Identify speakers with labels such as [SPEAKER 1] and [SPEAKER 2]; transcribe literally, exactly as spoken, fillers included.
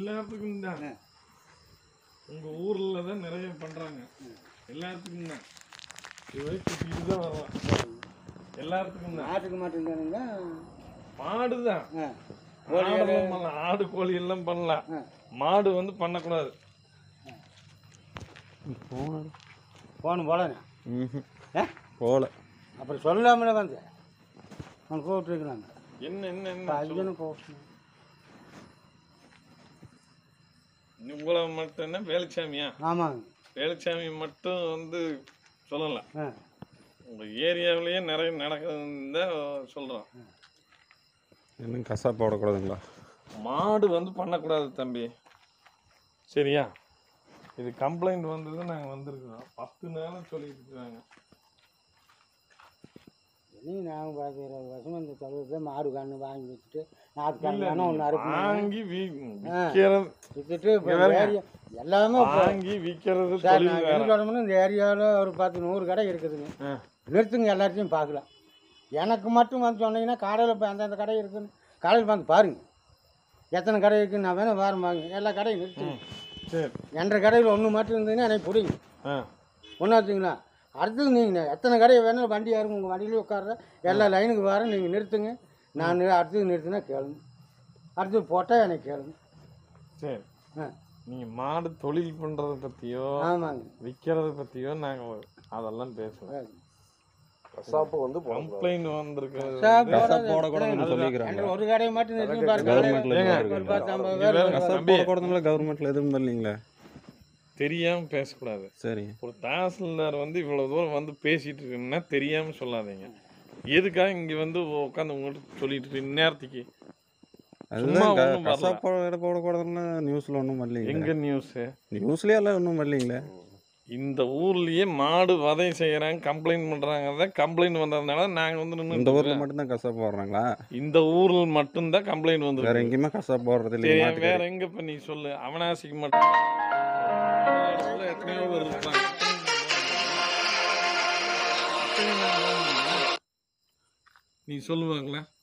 [SPEAKER 1] எல்லாத்துக்கும் தான். உங்க ஊர்ல தான் நிறைய பண்றாங்க. எல்லாத்துக்கும் தான். இது சுத்திட்டு தான் வரலாம். எல்லாத்துக்கும் தான்.
[SPEAKER 2] ஆட்டுக்கு மட்டும் தானுங்க.
[SPEAKER 1] மாடு தான். ஆடு கோழி எல்லாம் பண்ணலாம். மாடு வந்து பண்ணக்கூடாது.
[SPEAKER 2] போன போன போலண்ணே.
[SPEAKER 1] ம் போல.
[SPEAKER 2] அப்புறம் சொல்லாமலே வந்து அவன் கூப்பிட்டுருக்குறாங்க.
[SPEAKER 1] என்ன என்ன என்ன
[SPEAKER 2] ஐயனு போட்டு
[SPEAKER 1] உங்களை மட்டும் என்ன வேலுச்சாமியா?
[SPEAKER 2] ஆமாங்க.
[SPEAKER 1] வேலுச்சாமி மட்டும் வந்து சொல்லலாம். உங்க ஏரியாவிலேயே நிறைய நடக்குதுன்னு தான் சொல்கிறோம்.
[SPEAKER 3] இன்னும் கசா போடக்கூடாதுங்களா?
[SPEAKER 1] மாடு வந்து பண்ணக்கூடாது தம்பி, சரியா? இது கம்ப்ளைண்ட் வந்தது நாங்கள் வந்திருக்கிறோம். பத்து நேரம் சொல்லிட்டு இருக்கிறாங்க.
[SPEAKER 2] இனி நாங்கள் பார்த்து இருபது வருஷம் இந்த தொழில் மாடு கண்ணு வாங்கி வச்சுட்டு நாட்டு கண்ணு ஒன்று அறுப்பு
[SPEAKER 1] வாங்கி விற்கிறது
[SPEAKER 2] விற்றுட்டு எல்லாமே
[SPEAKER 1] வாங்கி விற்கிறது.
[SPEAKER 2] சொல்லணும்னு இந்த ஏரியாவில் ஒரு பத்து நூறு கடை இருக்குதுங்க. நிறுத்துங்க, எல்லாத்தையும் பார்க்கலாம். எனக்கு மட்டும் வந்து சொன்னீங்கன்னா கடையில் இப்போ அந்தந்த கடை இருக்குதுன்னு கடையில் வந்து பாருங்க எத்தனை கடை இருக்குதுன்னு. நான் வேணும் வாரம் வாங்க எல்லா கடையும் நிறுத்துங்க.
[SPEAKER 1] சரி,
[SPEAKER 2] என்ற கடையில் ஒன்று மட்டும் இருந்ததுன்னா எனக்கு பிடிங்க. ஒன்றா வச்சுங்களா? அடுத்தது நீங்கள் எத்தனை கடையை வேணும் வண்டி யாருங்க உங்கள் வண்டியிலே உட்கார்ற எல்லா லைனுக்கு வரேன், நீங்கள் நிறுத்துங்க. நான் அடுத்தது நிறுத்தினா கேளுங்க, அடுத்தது போட்டால் எனக்கு கேளுங்க.
[SPEAKER 1] சரி, நீங்கள் மாடு தொழில் பண்ணுறதை பற்றியோ
[SPEAKER 2] ஆமாங்க
[SPEAKER 1] விற்கிறத பற்றியோ நாங்கள் அதெல்லாம் பேசுவோம்.
[SPEAKER 3] கசாப்பு வந்து
[SPEAKER 1] கம்ப்ளைண்ட் வந்திருக்கிறது
[SPEAKER 2] ஒரு கடையை மட்டும் நிறுத்தி பாருங்க.
[SPEAKER 3] கவர்மெண்ட்ல எதுவும் இல்லைங்களா?
[SPEAKER 1] தெரியாமல் பேசக்கூடாது.
[SPEAKER 3] சரி,
[SPEAKER 1] ஒரு தாசில்தார் வந்து இவ்வளோ தூரம் வந்து பேசிகிட்டு இருக்குன்னா தெரியாமல் சொல்லாதீங்க. எதுக்காக இங்கே வந்து உட்காந்து உங்கள்கிட்ட சொல்லிட்டு இருக்கு இந்நேரத்துக்கு?
[SPEAKER 3] அதுதான் கசாப்பு போடக்கூடாதுன்னு நியூஸில் ஒன்றும் வரலீங்க.
[SPEAKER 1] எங்கே நியூஸு?
[SPEAKER 3] நியூஸ்லேயே எல்லாம் ஒன்றும் வரலீங்களே.
[SPEAKER 1] இந்த ஊர்லேயே மாடு வதை செய்கிறாங்க, கம்ப்ளைண்ட் பண்ணுறாங்க. கம்ப்ளைண்ட் வந்ததுனால நாங்கள் வந்து நின்று
[SPEAKER 3] இந்த ஊரில் மட்டும்தான் கசாப்பு போடுறாங்களா?
[SPEAKER 1] இந்த ஊரில் மட்டும்தான் கம்ப்ளைண்ட் வந்து.
[SPEAKER 3] வேறு எங்கேயுமே கசாப்பு போடுறது இல்லையா?
[SPEAKER 1] வேற எங்கே இப்போ நீ சொல்லு. அவனாசிக்கு மட்டும் எத்தனையோ பேர் இருப்பாங்க. நீ சொல்லுவாங்களா?